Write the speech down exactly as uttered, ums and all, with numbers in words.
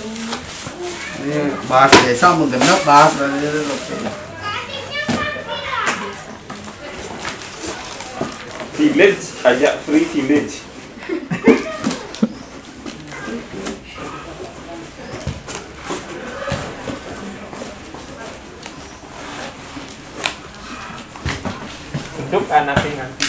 bahas desa mau genep bahas village ajak free village. Untuk anak nanti